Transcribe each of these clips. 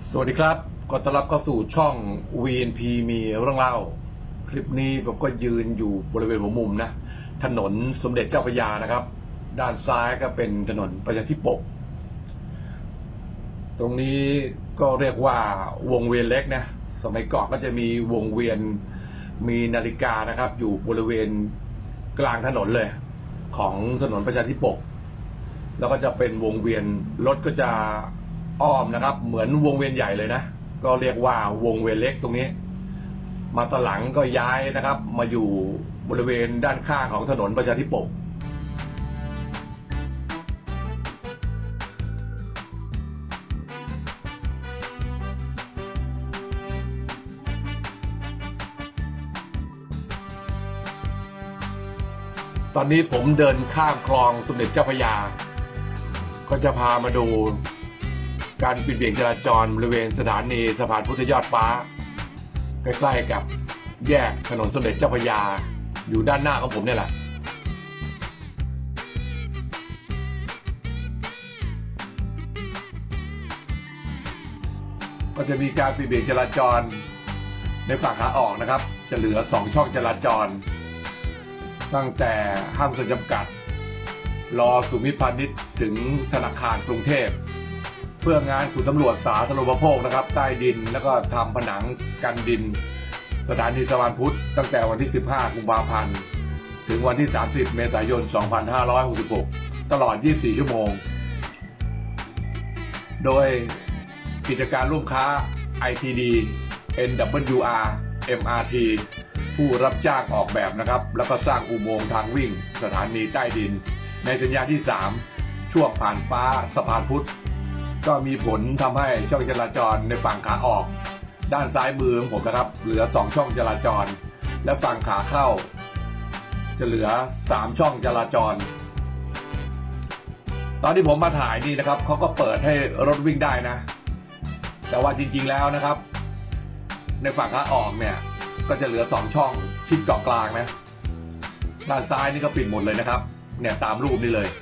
สวัสดีครับขอต้อนรับเข้าสู่ช่อง VNP มีเรื่องเล่าคลิปนี้ผมก็ยืนอยู่บริเวณหัวมุมนะถนนสมเด็จเจ้าพระยานะครับด้านซ้ายก็เป็นถนนประชาธิปกตรงนี้ก็เรียกว่าวงเวียนเล็กนะสมัยก่อนก็จะมีวงเวียนมีนาฬิกานะครับอยู่บริเวณกลางถนนเลยของถนนประชาธิปกแล้วก็จะเป็นวงเวียนรถก็จะอ้อมนะครับเหมือนวงเวียนใหญ่เลยนะก็เรียกว่าวงเวียนเล็กตรงนี้มาตอนหลังก็ย้ายนะครับมาอยู่บริเวณด้านข้างของถนนประชาธิปกตอนนี้ผมเดินข้ามคลองสมเด็จเจ้าพระยาก็จะพามาดูการปิดเบี่ยงจราจรบริเวณสถานีสะพานพุทธยอดฟ้าใกล้ๆกับแยกถนนสมเด็จเจ้าพระยาอยู่ด้านหน้าของผมเนี่ยแหละก็จะมีการปิดเบี่ยงจราจรในฝั่งขาออกนะครับจะเหลือ2ช่องจราจรตั้งแต่ห้างส่วนจำกัดรอสุมิตรพาณิชย์ถึงธนาคารกรุงเทพเพื่องานขุดสำรวจสาธารณูปโภคนะครับใต้ดินแล้วก็ทำผนังกันดินสถานีสะพานพุทธตั้งแต่วันที่15กุมภาพันธ์ถึงวันที่30เมษายน2566ตลอด24ชั่วโมงโดยกิจการร่วมค้า ITD NWR MRT ผู้รับจ้างออกแบบนะครับแล้วก็สร้างอุโมงค์ทางวิ่งสถานีใต้ดินในสัญญาที่3ช่วงผ่านฟ้าสะพานพุทธก็มีผลทำให้ช่องจราจรในฝั่งขาออกด้านซ้ายมือของผมนะครับเหลือ2ช่องจราจรและฝั่งขาเข้าจะเหลือ3ช่องจราจรตอนที่ผมมาถ่ายนี่นะครับเขาก็เปิดให้รถวิ่งได้นะแต่ว่าจริงๆแล้วนะครับในฝั่งขาออกเนี่ยก็จะเหลือ2ช่องชิดเกาะกลางนะด้านซ้ายนี่ก็ปิดหมดเลยนะครับเนี่ยตามรูปนี่เลย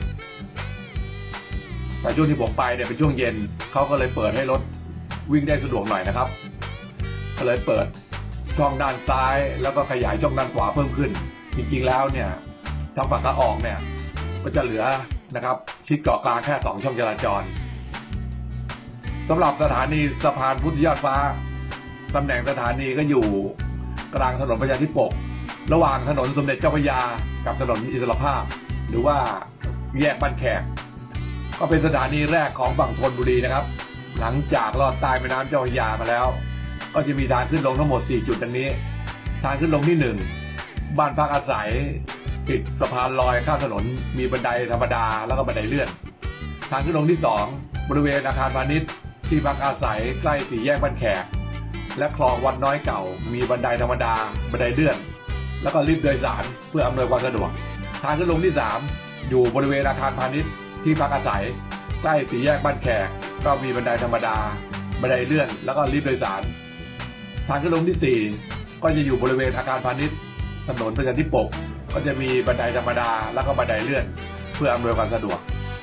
แต่ช่วงที่ผมไปเนี่ยเป็นช่วงเย็นเขาก็เลยเปิดให้รถวิ่งได้สะดวกหน่อยนะครับก็เลยเปิดช่องด้านซ้ายแล้วก็ขยายช่องด้านขวาเพิ่มขึ้นจริงๆแล้วเนี่ยทางฝั่งขาออกเนี่ยก็จะเหลือนะครับชิดเกาะกลางแค่2ช่องจราจรสำหรับสถานีสะพานพุทธยอดฟ้าตำแหน่งสถานีก็อยู่กลางถนนประชาธิปกระหว่างถนนสมเด็จเจ้าพระยากับถนนอิสรภาพหรือว่าแยกบ้านแขกก็เป็นสถานีแรกของฝั่งธนบุรีนะครับหลังจากลอดใต้แม่น้ำเจ้าพระยามาแล้วก็จะมีทางขึ้นลงทั้งหมด4จุดดังนี้ทางขึ้นลงที่1บ้านพักอาศัยติดสะพานลอยข้ามถนนมีบันไดธรรมดาแล้วก็บันไดเลื่อนทางขึ้นลงที่2บริเวณอาคารพาณิชย์ที่พักอาศัยใกล้4แยกบ้านแขกและคลองวัดน้อยเก่ามีบันไดธรรมดาบันไดเลื่อนแล้วก็ลิฟต์โดยสารเพื่ออำนวยความสะดวกทางขึ้นลงที่3อยู่บริเวณอาคารพาณิชย์ที่พักอาศัยใกล้4แยกบ้านแขกก็มีบันไดธรรมดาบันไดเลื่อนแล้วก็ลิฟต์โดยสารทางขึ้นลงที่4ก็จะอยู่บริเวณอาคารพาณิชย์ถนนประชาธิปกก็จะมีบันไดธรรมดาแล้วก็บันไดเลื่อนเพื่ออำนวยความสะดวก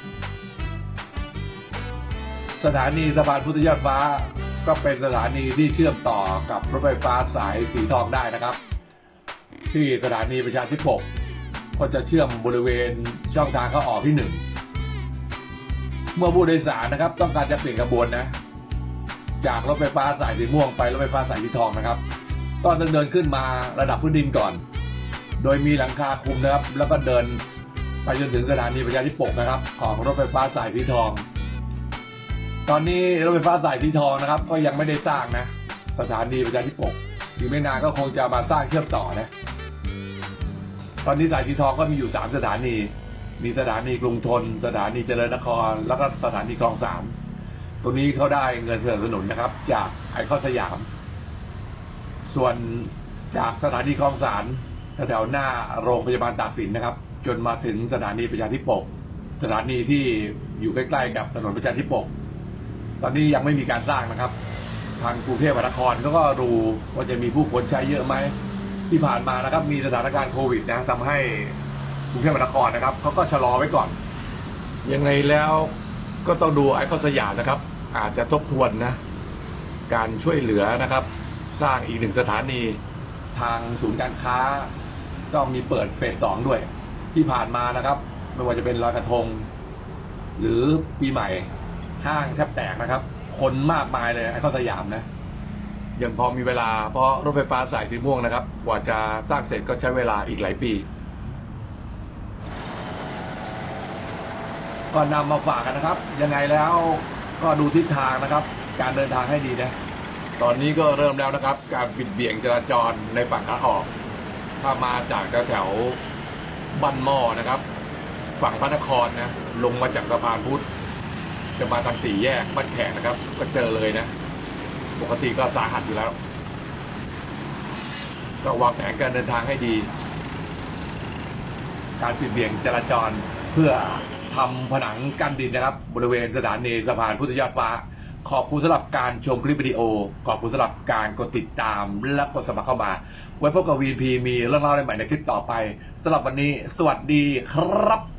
สถานีสะพานพุทธยอดฟ้าก็เป็นสถานีที่เชื่อมต่อกับรถไฟฟ้าสายสีทองได้นะครับที่สถานีประชาธิปกก็จะเชื่อมบริเวณช่องทางเข้าออกที่1เมื่อผู้โดยสารนะครับต้องการจะเปลี่ยนขบวนนะจากรถไฟฟ้าสายสีม่วงไปรถไฟฟ้าสายสีทองนะครับต้องเดินขึ้นมาระดับพื้นดินก่อนโดยมีหลังคาคลุมนะครับแล้วก็เดินไปจนถึงสถานีประชาธิปกนะครับของรถไฟฟ้าสายสีทองตอนนี้รถไฟฟ้าสายสีทองนะครับก็ยังไม่ได้สร้างนะสถานีประชาธิปกอีกไม่นานก็คงจะมาสร้างเชื่อมต่อนะตอนนี้สายสีทองก็มีอยู่3สถานีมีสถานีกรุงธนสถานีเจริญนครแล้วก็สถานีคลอง3ตรงนี้เขาได้เงินสนับสนุนนะครับจากไอคอนสยามส่วนจากสถานีคลอง3แถวหน้าโรงพยาบาลตากสินนะครับจนมาถึงสถานีประชาธิปกสถานีที่อยู่ใกล้ๆกับถนนประชาธิปกตอนนี้ยังไม่มีการสร้างนะครับทางกรุงเทพมหานครก็ดูว่าจะมีผู้คนใช้เยอะไหมที่ผ่านมานะครับมีสถานการณ์โควิดนะทำให้กรุงเทพมหานครนะครับเขาก็ชะลอไว้ก่อนยังไงแล้วก็ต้องดูไอคอนสยามนะครับอาจจะทบทวนนะการช่วยเหลือนะครับ สร้างอีก1 สถานีทางศูนย์การค้าก็มีเปิดเฟส 2ด้วยที่ผ่านมานะครับไม่ว่าจะเป็นลอยกระทงหรือปีใหม่ห้างแทบแตกนะครับคนมากมายเลยไอคอนสยามนะยังพอมีเวลาเพราะรถไฟฟ้าสายสีม่วงนะครับกว่าจะสร้างเสร็จก็ใช้เวลาอีกหลายปีก็นำมาฝากกันนะครับยังไงแล้วก็ดูทิศทางนะครับการเดินทางให้ดีนะตอนนี้ก็เริ่มแล้วนะครับการปิดเบี่ยงจราจรในฝั่งขาออกถ้ามาจากแถวบ้านหม้อนะครับฝั่งพระนครนะลงมาจากสะพานพุทธจะมาทาง4 แยกบ้านแขกนะครับก็เจอเลยนะปกติก็สาหัสอยู่แล้วก็วางแผนการเดินทางให้ดีการปิดเบี่ยงจราจรเพื่อทำผนังกั้นดินนะครับบริเวณสถานีสะพานพุทธยอดฟ้าขอบคุณสำหรับการชมคลิปวิดีโอขอบคุณสำหรับการกดติดตามและกดสมัครเข้ามาไว้พบกับ VP มีเรื่องเล่าใหม่ในคลิปต่อไปสำหรับวันนี้สวัสดีครับ